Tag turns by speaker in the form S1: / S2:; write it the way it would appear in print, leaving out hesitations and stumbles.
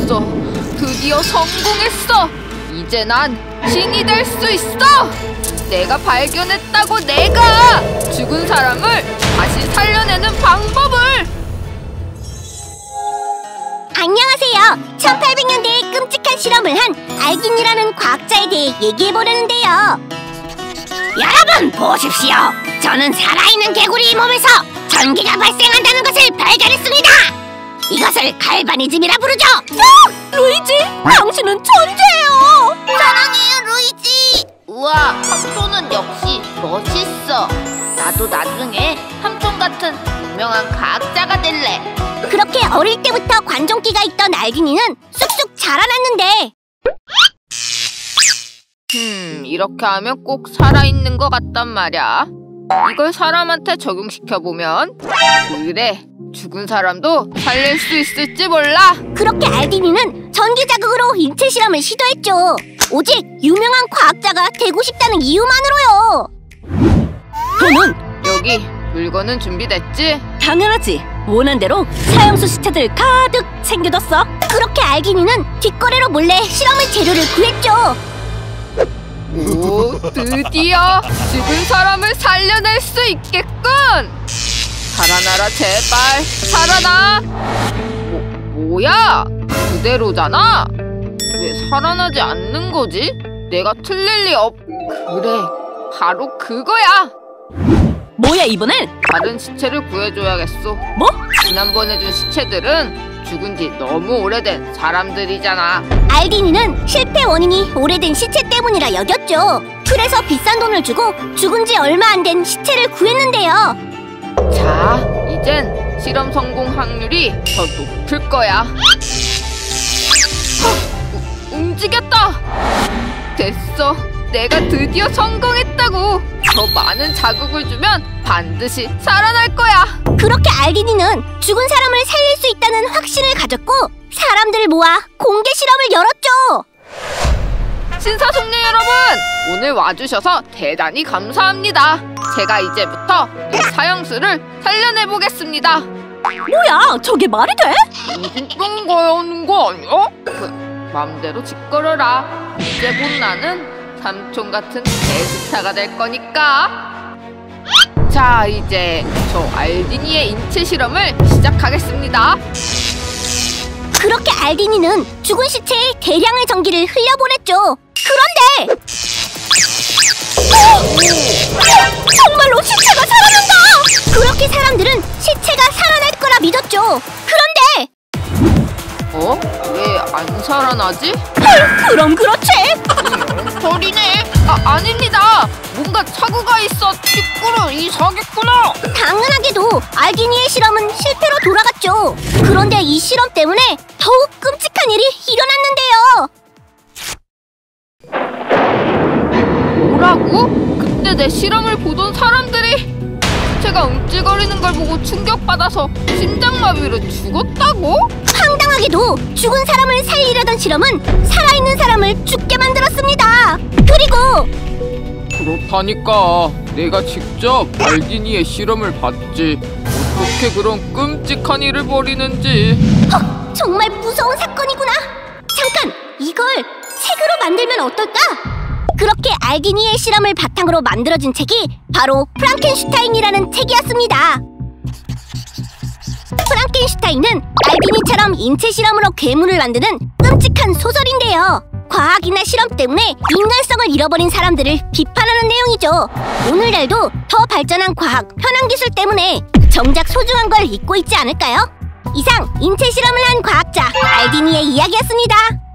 S1: 됐어. 드디어 성공했어. 이제 난 신이 될 수 있어. 내가 발견했다고. 내가 죽은 사람을 다시 살려내는 방법을.
S2: 안녕하세요. 1800년대에 끔찍한 실험을 한 알긴이라는 과학자에 대해 얘기해보려는데요.
S3: 여러분 보십시오. 저는 살아있는 개구리 몸에서 전기가 발생한다는 것을 발견했습니다. 이것을 갈바니즘이라 부르죠.
S2: 루이지, 당신은 천재예요.
S3: 사랑해요, 루이지.
S1: 우와, 삼촌은 역시 멋있어. 나도 나중에 삼촌 같은 유명한 과학자가 될래.
S2: 그렇게 어릴 때부터 관종기가 있던 알긴이는 쑥쑥 자라났는데
S1: 이렇게 하면 꼭 살아있는 것 같단 말이야. 이걸 사람한테 적용시켜보면 그래, 죽은 사람도 살릴 수 있을지 몰라.
S2: 그렇게 알긴이는 전기 자극으로 인체 실험을 시도했죠. 오직 유명한 과학자가 되고 싶다는 이유만으로요.
S4: 돈은?
S1: 여기 물건은 준비됐지?
S4: 당연하지. 원한대로 사형수 시체들 가득 챙겨뒀어.
S2: 그렇게 알긴이는 뒷거래로 몰래 실험의 재료를 구했죠.
S1: 오, 드디어 죽은 사람을 살려낼 수 있겠군. 살아나라, 제발 살아나. 뭐야? 그대로잖아. 왜 살아나지 않는 거지? 내가 틀릴 리 그래, 바로 그거야.
S4: 뭐야 이번엔?
S1: 다른 시체를 구해줘야겠어.
S4: 뭐?
S1: 지난번에 준 시체들은 죽은 지 너무 오래된 사람들이잖아.
S2: 알긴이는 실패 원인이 오래된 시체 때문이라 여겼죠. 그래서 비싼 돈을 주고 죽은 지 얼마 안 된 시체를 구했는데요.
S1: 자, 이젠 실험 성공 확률이 더 높을 거야. 움직였다. 됐어. 내가 드디어 성공했다고. 더 많은 자극을 주면 반드시 살아날 거야.
S2: 그렇게 알긴이는 죽은 사람을 살릴 수 있다는 확신을 가졌고 사람들을 모아 공개 실험을 열었죠.
S1: 신사숙녀 여러분, 오늘 와주셔서 대단히 감사합니다. 제가 이제부터 이 사형수를 살려내보겠습니다.
S4: 뭐야, 저게 말이 돼?
S1: 무슨 거야 하는 거 아니야? 맘대로 짓거려라. 이제 곧 나는 삼촌 같은 대스타가 될 거니까. 자, 이제 저 알긴이의 인체 실험을 시작하겠습니다.
S2: 그렇게 알긴이는 죽은 시체에 대량의 전기를 흘려보냈죠. 그런데 정말로 시체가 살아난다! 그렇게 사람들은 시체가 살아날 거라 믿었죠. 그런데
S1: 왜 안 살아나지?
S2: 그럼 그렇지.
S1: 소리네. 아닙니다. 뭔가 착오가 있어. 티끌을 이상했구나.
S2: 당연하게도 알긴이의 실험은 실패로 돌아갔죠. 그런데 이 실험 때문에 더욱 끔찍한 일이 일어났는데요.
S1: 뭐라고? 그때 내 실험을 보던 사람들이 시체가 움찔거리는 걸 보고 충격받아서 심장마비로 죽었다고?
S2: 황당하게도 죽은 사람을 살리려던 실험은 살아있는 사람을 죽게 만들었습니다. 그리고
S1: 그렇다니까. 내가 직접 알긴이의 실험을 봤지. 어떻게 그런 끔찍한 일을 벌이는지.
S2: 정말 무서운 사건이구나. 잠깐, 이걸 책으로 만들면 어떨까? 그렇게 알긴이의 실험을 바탕으로 만들어진 책이 바로 프랑켄슈타인이라는 책이었습니다. 프랑켄슈타인은 알긴이처럼 인체 실험으로 괴물을 만드는 끔찍한 소설인데요. 과학이나 실험 때문에 인간성을 잃어버린 사람들을 비판하는 내용이죠. 오늘날도 더 발전한 과학, 현황기술 때문에 정작 소중한 걸 잊고 있지 않을까요? 이상 인체 실험을 한 과학자 알긴이의 이야기였습니다.